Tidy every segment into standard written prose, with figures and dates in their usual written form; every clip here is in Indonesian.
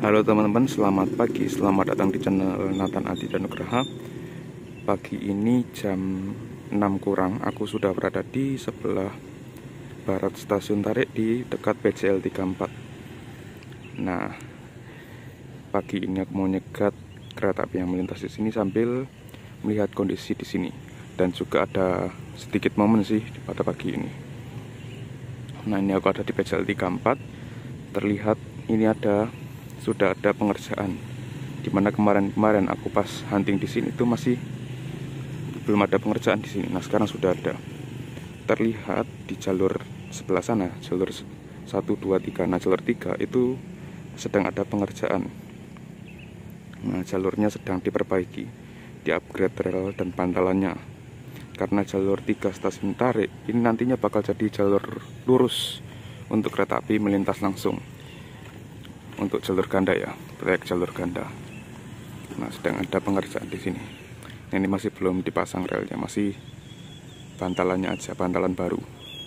Halo teman-teman, selamat pagi, selamat datang di channel Nathan Adi dan Nugraha. Pagi ini jam 6 kurang, aku sudah berada di sebelah barat stasiun Tarik di dekat PJL 34. Nah, pagi ini aku mau nyegat kereta api yang melintas di sini sambil melihat kondisi di sini. Dan juga ada sedikit momen sih pada pagi ini. Nah, ini aku ada di PJL 34. Terlihat ini sudah ada pengerjaan, dimana kemarin aku pas hunting di sini itu masih belum ada pengerjaan di sini. Nah, sekarang sudah ada. Terlihat di jalur sebelah sana, jalur 1, 2, 3. Nah, jalur 3 itu sedang ada pengerjaan. Nah, jalurnya sedang diperbaiki, di-upgrade rel dan pantalannya. Karena jalur 3 stasiun Tarik ini nantinya bakal jadi jalur lurus untuk kereta api melintas langsung. Untuk jalur ganda ya, proyek jalur ganda. Nah, sedang ada pengerjaan di sini. Ini masih belum dipasang relnya, masih bantalannya aja, bantalan baru.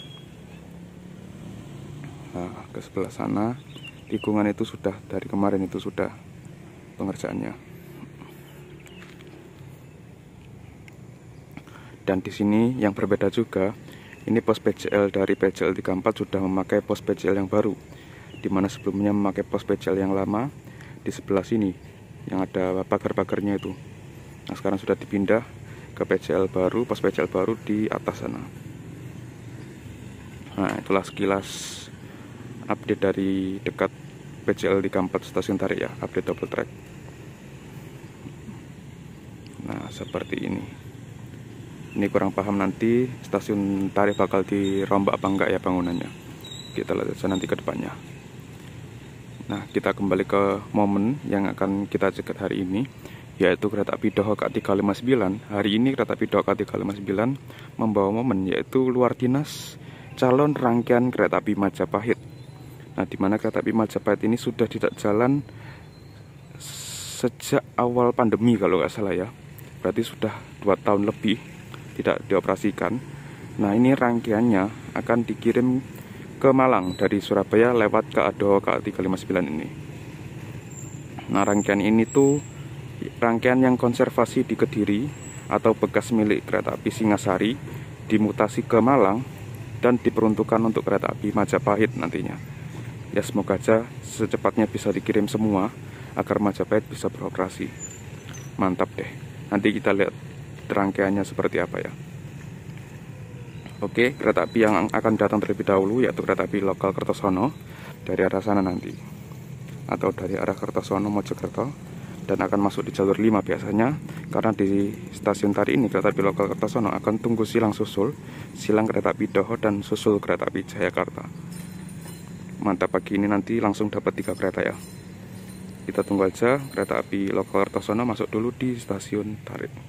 Nah, ke sebelah sana, tikungan itu sudah dari kemarin itu sudah pengerjaannya. Dan di sini yang berbeda juga, ini pos PJL dari PJL 34 sudah memakai pos PJL yang baru, dimana sebelumnya memakai pos PJL yang lama di sebelah sini yang ada pagar-pagarnya itu. Nah, sekarang sudah dipindah ke PJL baru, pos PJL baru di atas sana. Nah, itulah sekilas update dari dekat PJL 34 stasiun Tarik ya, update double track. Nah, seperti ini. Ini kurang paham nanti stasiun Tarik bakal dirombak apa enggak ya bangunannya. Kita lihat saja nanti ke depannya. Nah, kita kembali ke momen yang akan kita cegat hari ini, yaitu kereta api Daho K359. Hari ini kereta api Daho K359 membawa momen, yaitu luar dinas calon rangkaian kereta api Majapahit. Nah, di mana kereta api Majapahit ini sudah tidak jalan sejak awal pandemi kalau nggak salah ya. Berarti sudah 2 tahun lebih tidak dioperasikan. Nah, ini rangkaiannya akan dikirim ke Malang dari Surabaya lewat ke Daho K359 ini. Nah, rangkaian ini tuh rangkaian yang konservasi di Kediri atau bekas milik kereta api Singasari, dimutasi ke Malang dan diperuntukkan untuk kereta api Majapahit nantinya. Ya, semoga aja secepatnya bisa dikirim semua agar Majapahit bisa beroperasi. Mantap deh. Nanti kita lihat rangkaiannya seperti apa ya. Oke, kereta api yang akan datang terlebih dahulu yaitu kereta api lokal Kertosono dari arah sana nanti, atau dari arah Kertosono Mojokerto, dan akan masuk di jalur 5 biasanya. Karena di stasiun Tarik ini kereta api lokal Kertosono akan tunggu silang susul, silang kereta api Daho dan susul kereta api Jayakarta. Mantap, pagi ini nanti langsung dapat 3 kereta ya. Kita tunggu aja kereta api lokal Kertosono masuk dulu di stasiun Tarik.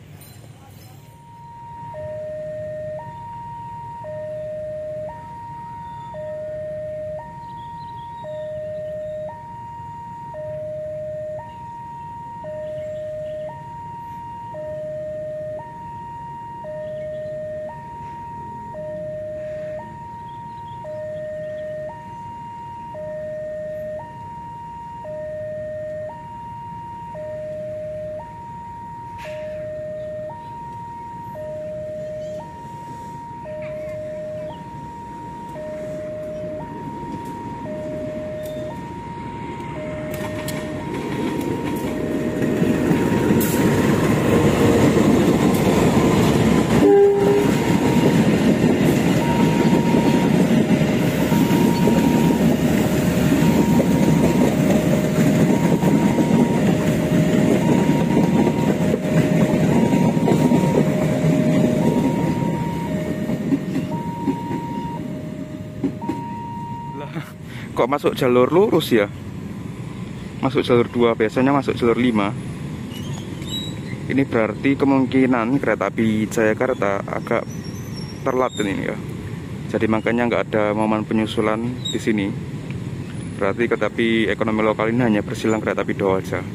Kok masuk jalur lurus ya? Masuk jalur 2, biasanya masuk jalur 5. Ini berarti kemungkinan kereta api Jayakarta agak terlambat ini ya. Jadi makanya nggak ada momen penyusulan di sini. Berarti kereta api ekonomi lokal ini hanya bersilang kereta api Daho aja.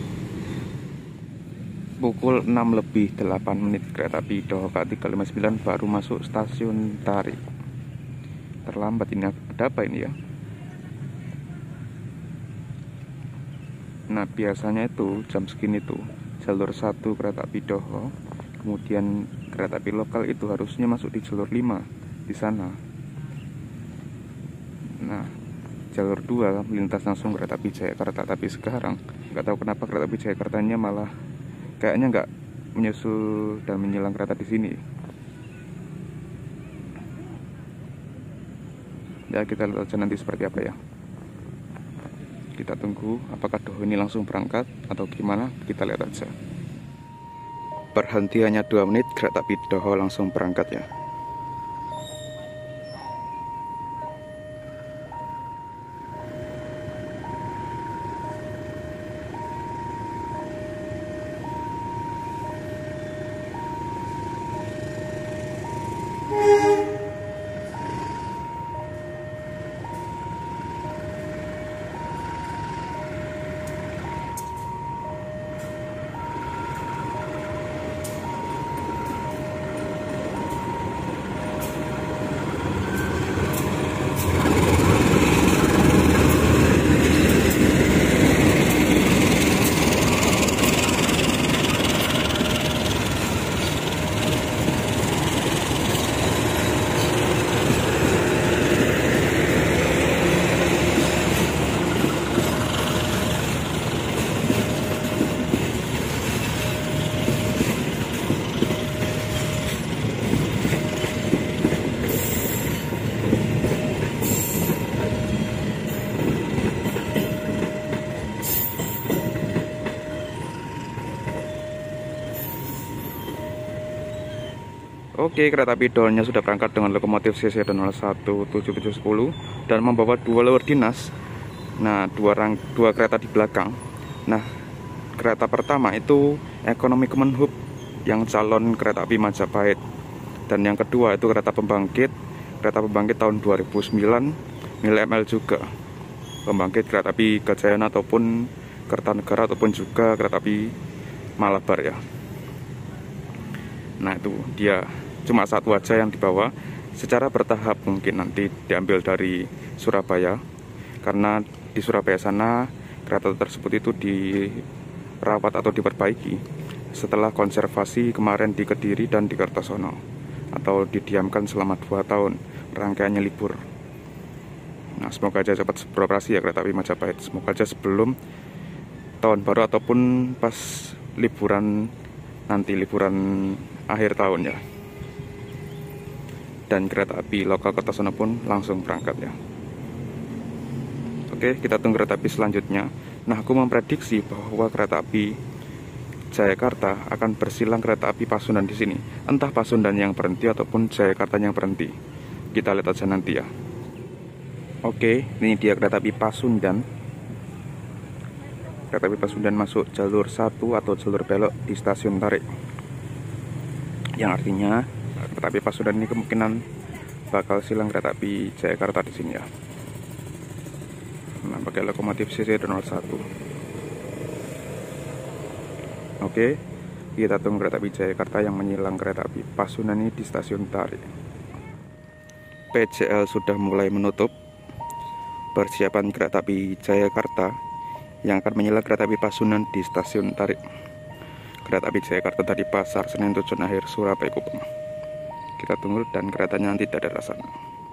Pukul 6:08 kereta api Daho K359 baru masuk stasiun Tarik. Terlambat ini, ada apa ini ya? Nah biasanya itu jam segini tuh jalur 1 kereta api Doho, kemudian kereta api lokal itu harusnya masuk di jalur 5 di sana. Nah jalur 2 melintas langsung kereta api Jayakarta, tapi sekarang nggak tahu kenapa kereta api Jayakartanya malah kayaknya nggak menyusul dan menyilang kereta di sini. Ya kita lihat aja nanti seperti apa ya. Kita tunggu apakah Doho ini langsung berangkat atau gimana, kita lihat aja. Perhentiannya 2 menit, kereta api Doho langsung berangkat ya. Oke, kereta api Dohonya sudah berangkat dengan lokomotif CC 017710 dan membawa 2 lower dinas. Nah, dua kereta di belakang. Nah, kereta pertama itu ekonomi Kemenhub yang calon kereta api Majapahit. Dan yang kedua itu kereta pembangkit tahun 2009 milik ML juga. Pembangkit kereta api Gajayana ataupun Kertanegara ataupun juga kereta api Malabar ya. Nah, itu dia. Cuma satu aja yang dibawa, secara bertahap mungkin nanti diambil dari Surabaya, karena di Surabaya sana kereta tersebut itu dirawat atau diperbaiki setelah konservasi kemarin di Kediri dan di Kertosono, atau didiamkan selama 2 tahun rangkaiannya libur. Nah semoga aja cepat beroperasi ya kereta api Majapahit, semoga aja sebelum tahun baru ataupun pas liburan nanti, liburan akhir tahun ya. Dan kereta api lokal Kertosono pun langsung berangkat ya. Oke, kita tunggu kereta api selanjutnya. Nah, aku memprediksi bahwa kereta api Jayakarta akan bersilang kereta api Pasundan di sini. Entah Pasundan yang berhenti ataupun Jayakarta yang berhenti. Kita lihat aja nanti ya. Oke, ini dia kereta api Pasundan. Kereta api Pasundan masuk jalur 1 atau jalur belok di stasiun Tarik. Yang artinya kereta api Pasundan ini kemungkinan bakal silang kereta api Jayakarta di sini ya. Nah, pakai lokomotif CC 01. Oke, kita tunggu kereta api Jayakarta yang menyilang kereta api Pasundan ini di stasiun Tarik. PJL sudah mulai menutup persiapan kereta api Jayakarta yang akan menyilang kereta api Pasundan di stasiun Tarik. Kereta api Jayakarta dari Pasar Senen tujuan akhir Surabaya Kupang. Kita tunggu dan keretanya nanti dari arah sana.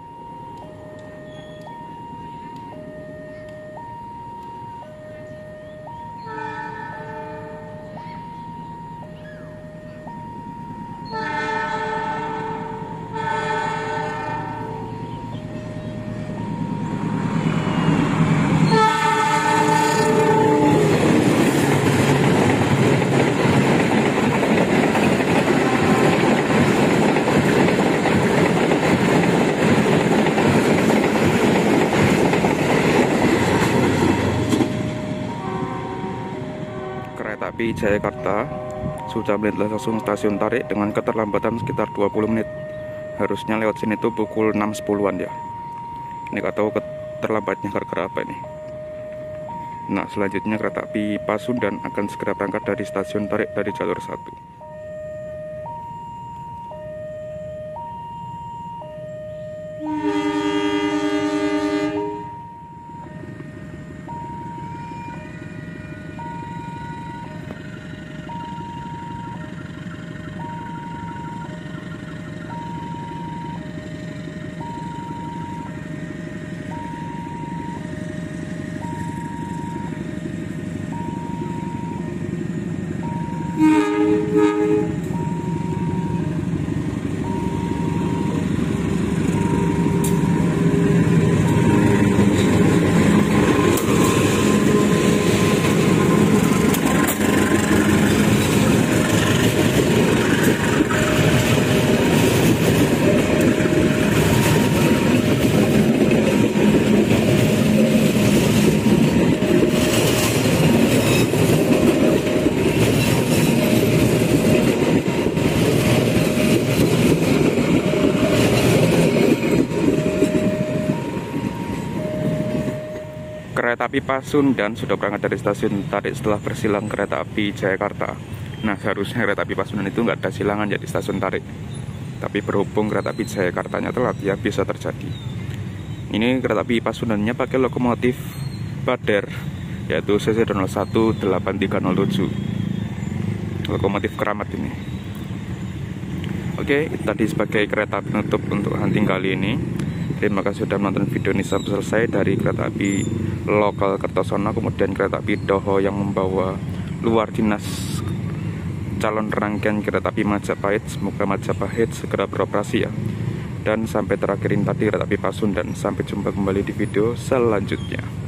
Kereta api Jayakarta sudah melintas langsung stasiun Tarik dengan keterlambatan sekitar 20 menit. Harusnya lewat sini tuh pukul 6.10-an ya. Ini gak tahu keterlambatnya gara-gara apa ini. Nah selanjutnya kereta api Pasundan akan segera berangkat dari stasiun Tarik dari jalur 1. Kereta api Pasundan sudah berangkat dari stasiun Tarik setelah bersilang kereta api Jayakarta. Nah, seharusnya kereta api Pasundan itu nggak ada silangan jadi stasiun Tarik. Tapi berhubung kereta api Jayakartanya telat, ya bisa terjadi. Ini kereta api Pasundannya pakai lokomotif Bader, yaitu CC018-8307. Lokomotif keramat ini. Oke, tadi sebagai kereta penutup untuk hunting kali ini. Terima kasih sudah menonton video ini sampai selesai dari kereta api lokal Kertosono, kemudian kereta api Doho yang membawa luar dinas calon rangkaian kereta api Majapahit. Semoga Majapahit segera beroperasi ya. Dan sampai terakhirin tadi kereta api Pasundan. Sampai jumpa kembali di video selanjutnya.